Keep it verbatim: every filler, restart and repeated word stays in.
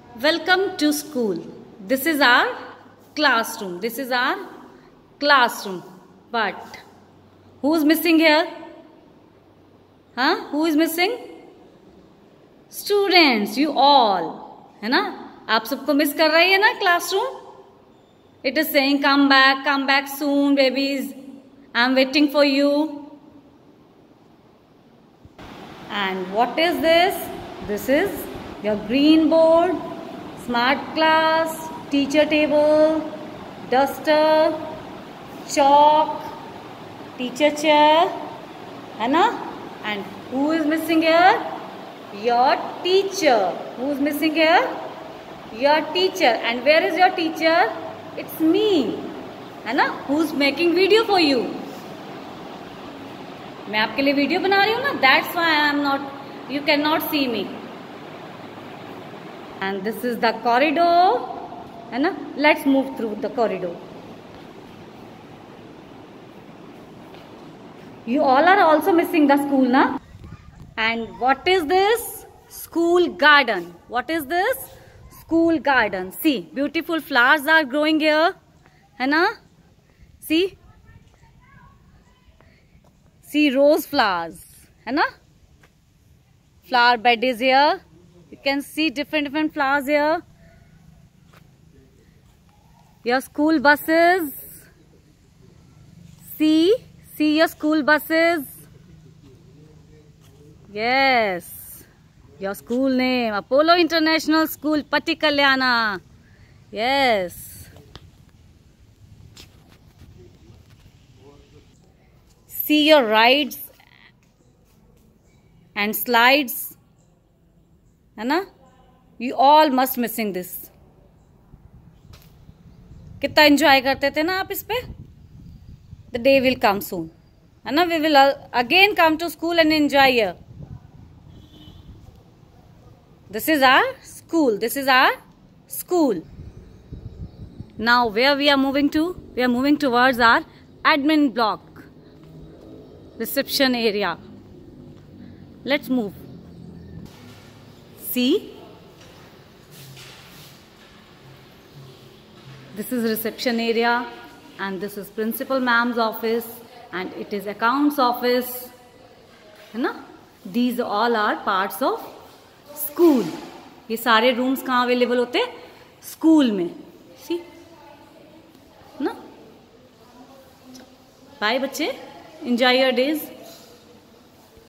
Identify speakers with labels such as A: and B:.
A: Welcome to school. This is our classroom. This is our classroom. But who is missing here? Huh? Who is missing? Students. You all. है ना? आप सबको miss कर रही है ना classroom? It is saying come back, come back soon, babies. I am waiting for you. And what is this? This is your green board, smart class, teacher table, duster, chalk, teacher chair, है ना? And who is missing here? Your teacher. Who is missing here? Your teacher. And where is your teacher? It's me. है ना? Who's making video for you? मैं आपके लिए video बना रही हूँ ना. That's why I am not. You cannot see me. And this is the corridor. है ना? Let's move through the corridor. You all are also missing the school, na? And what is this? School garden. What is this? School garden. See, beautiful flowers are growing here. है ना? See? See rose flowers. है ना? Flower bed is here. You can see different different flowers here. Your school buses. See? See your school buses. Yes. Your school name. Apollo International School, Patikalyana. Yes. See your rides and slides. है ना? You all must missing this. कितना enjoy करते थे ना आप इस पे? The day will come soon. है ना? We will again come to school and enjoy here. This is our school. This is our school. Now where we are moving to? We are moving towards our admin block. Reception area. Let's move. See? This is reception area and this is principal ma'am's office and it is accounts office. है ना? These all are parts of school. ये सारे rooms कहाँ available होते हैं? School में. See? ना? Bye बच्चे. Enjoy your days.